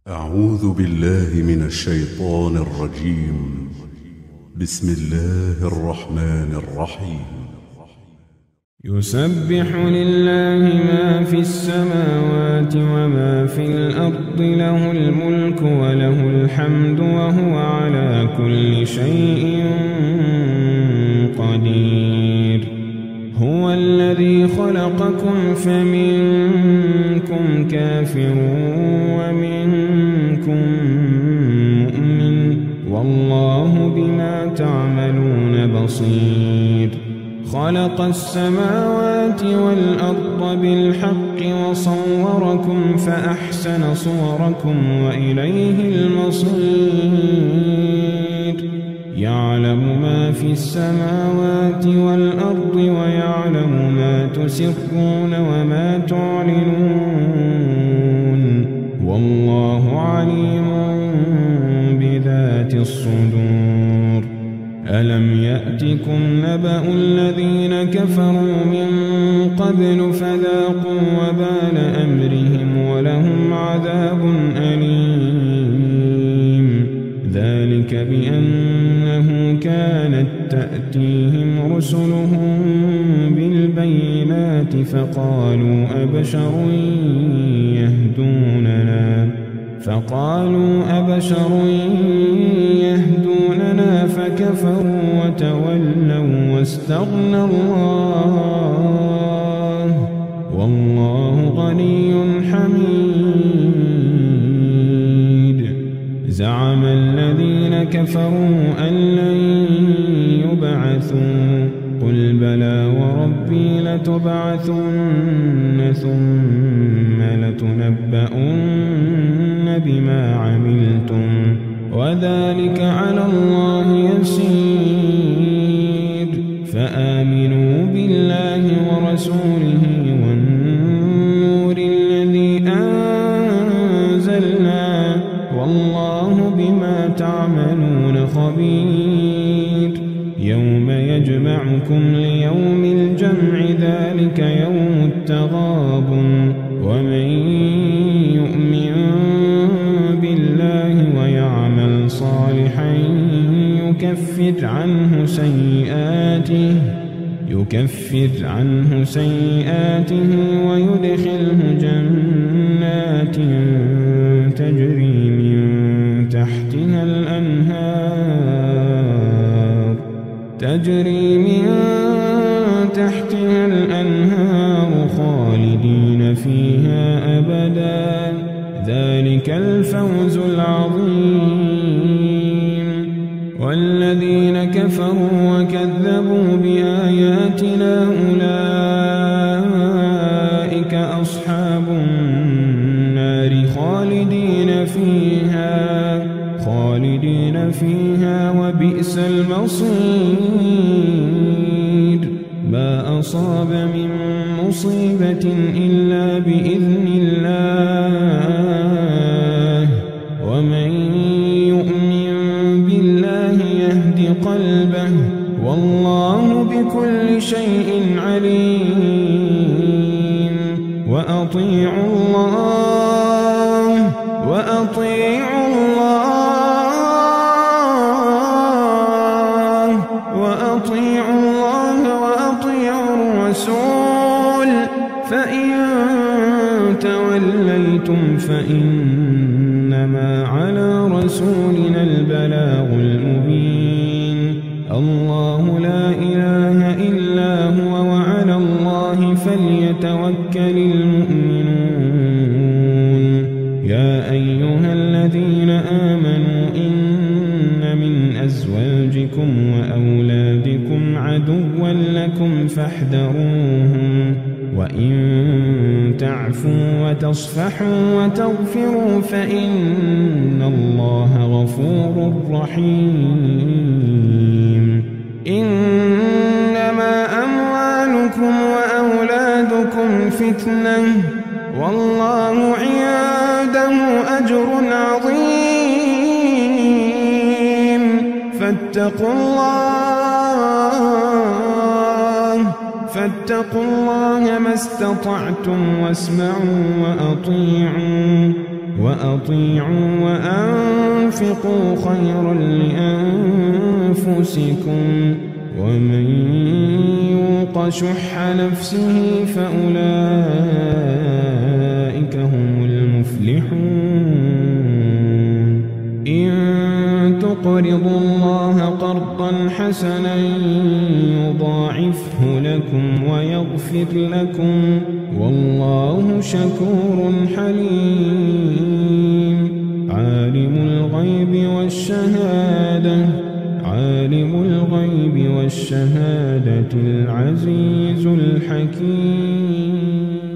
أعوذ بالله من الشيطان الرجيم. بسم الله الرحمن الرحيم. يسبح لله ما في السماوات وما في الأرض، له الملك وله الحمد وهو على كل شيء قدير. هو الذي خلقكم فمنكم كافر ومنكم مؤمن، والله بما تعملون بصير. خلق السماوات والأرض بالحق وصوركم فأحسن صوركم وإليه المصير. يعلم ما في السماوات والأرض ويعلم ما تسرون وما تعلنون، والله عليم بذات الصدور. ألم يأتكم نبأ الذين كفروا من قبل فذاقوا وبال أمرهم ولهم عذاب أليم. ذلك بأنه كانت تأتيهم رسلهم بالبينات فقالوا أبشر يهدوننا فكفروا وتولوا واستغنى الله، والله غني حميد. زعم الذين كفروا أن لن يبعثوا، قل بلى وربي لتبعثن ثم لتنبؤن بما عملتم، وذلك على الله يسير. فآمنوا بالله ورسوله والنور الذي أنزلنا، والله بما تعملون خبير. يوم يجمعكم ليوم الجمع، ذلك يوم التغابن. ومن يؤمن بالله ويعمل صالحا يكفر عنه سيئاته ويدخله جنات تجري من تحتها الأنهار خالدين فيها أبدا، ذلك الفوز العظيم. والذين كفروا وكذبوا بآياتنا أولئك أصحاب النار خالدين فيها وبئس المصير. ما أصاب من مصيبة إلا بإذن الله، ومن يؤمن بالله يهد قلبه، والله بكل شيء عليم. وأطيعوا الله وأطيعوا الرسول، فإن توليتم فإنما على رسولنا البلاغ المبين. الله لا إله إلا هو، وعلى الله فليتوكل المؤمنون. يا أيها الذين آمنوا إن من أزواجكم وأولادكم عدوا لكم فاحذروهم، وإن تعفوا وتصفحوا وتغفروا فإن الله غفور رحيم. إنما أموالكم وأولادكم فتنة، والله عنده أجر عظيم. فاتقوا الله ما استطعتم واسمعوا وأطيعوا، وأطيعوا وأنفقوا خيرا لأنفسكم ومن يوق شح نفسه فأولئك هم المفلحون إن تقرضوا الله قرضا حسنا يضاعفه لكم ويغفر لكم والله شكور حليم عالم الغيب والشهادة العزيز الحكيم.